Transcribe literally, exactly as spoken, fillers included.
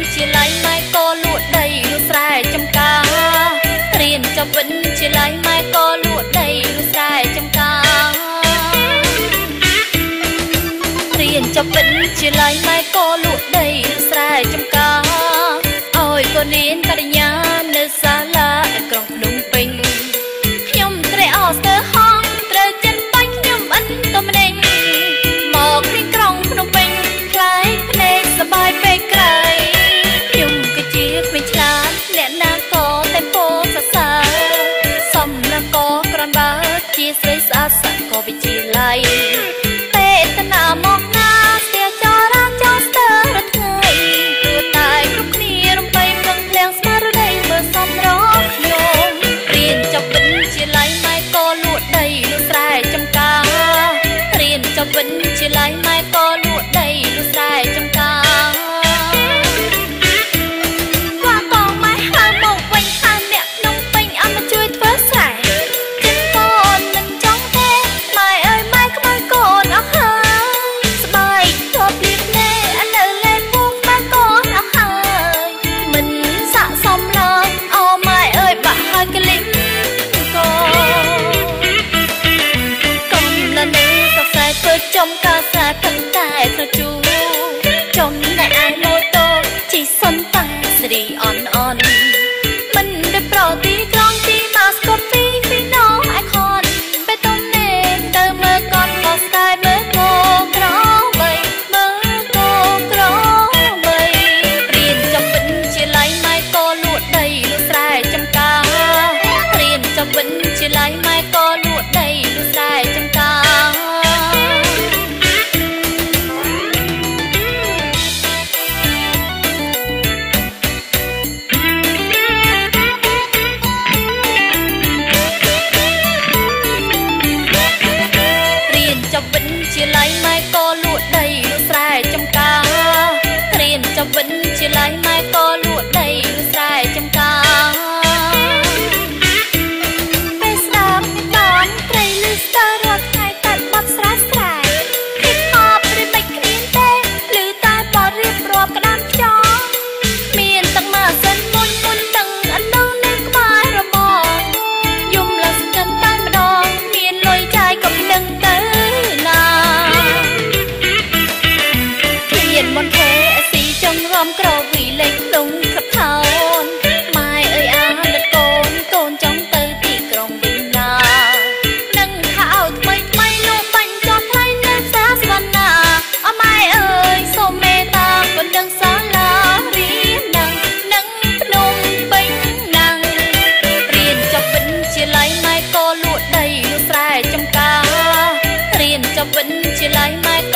ជាឡៃម៉ែក៏លក់ដីលក់ស្រែចំការរៀនចប់វិញជាឡៃម៉ែក៏លក់ដីលក់ស្រែចំការរៀនចប់វិញជាឡៃម៉ែក៏លក់ដីលក់ស្រែចំការឲ្យកូនរៀនករិញ្ញានៅសាលាឯក្រុងភ្នំពេញខ្ញុំត្រេកអរស្ទើរហងត្រូវចិនបាញ់ខ្ញុំអិនទៅម្នេញមករៀនក្រុងភ្នំពេញខ្លាយភ្នែកសបាយពេកក្រៃខ្ញុំគឺជាក្មេងឆ្លាតអ្នកណាក៏តែពោសរសើរសំណាងក៏ក្រាន់បើជាស្រីស្អាតសាក៏វិជាឡៃទេតនាមកណាស្ទះចរាចរស្ទើររត់ថ្ងៃព្រោះតែគ្រប់គ្នារំបីប្រឹងភ្លៀងស្មារតីមើលសំរងខ្ញុំរៀនចប់វិញជាឡៃម៉ែក៏លក់ដីលក់ស្រែចំការរៀនចប់វិញជាឡៃម៉ែក៏លក់ដីលក់ស្រែចំការវាកងម៉ែហៅមកវិញថាអ្នកក្នុងពេញអត់មកជួយធ្វើស្រែចិនកូនមិនចង់ទេម៉ែអើយម៉ែក្បាយកូនអស់ហើយស្បែកធប់លៀបណែឥឡូវលែងពុកម៉ែកូនអស់ហើយមិនស័កសមឡើយអូម៉ែអើយបាក់ហើយកលិចកូនកុំនៅនឹងសរសៃធ្វើចំការស្រែផឹកតែត្រជូចំតែឯងម៉ូតូជីសុនតែស្រីអន់អន់មិនได้ប្រទីក្រងទីមកស្គប់ពីពីណោអៃខនបេតុងនេទៅមើលកនក៏ស្ដាយមើលកោក្របីមើលកោក្របីរៀនចប់វិញជាឡៃម៉ែក៏លក់ដីលក់ស្រែចំការរៀនចប់វិញជាឡៃម៉ែក៏លក់ដីលក់ស្រែចំការជាឡៃម៉ែក៏លក់ដីលក់ស្រែចំការរៀនចប់វិញជាឡៃម៉ែក៏លក់ដីលក់ស្រែចំការពេលស្ដាប់បានត្រីលឺស្ទើររាល់ថ្ងៃតែបត់ស្រែស្រែពីខប់ឬមិនគ្មានទេឮតែបត់រៀបរាប់ក្តាមខ្យល់មានទឹកម៉ាសិនមុនមុនទឹកអនុនៅក្បែររបងយំឡើងស្កិនតែម្ដងមានលុយចាយក៏មិនដឹងទៅមនខេស៊ីចង់រំក្រវីលេងក្នុងខិតថោនម៉ែអើយអាលិតកូនកូនចង់ទៅទីក្រុងវិញណានឹងថាឲ្យថ្មីថ្មីលោកបាញ់ចោះថ្លៃនៅផ្សារសវណ្ណាអម៉ែអើយសូមមេត្តាបណ្ដឹងសាលារៀននឹងនឹងភ្នំពេញណាំងរៀនចប់វិញជាឡៃម៉ែក៏លក់ដីលក់ស្រែចំការរៀនចប់វិញជាឡៃម៉ែ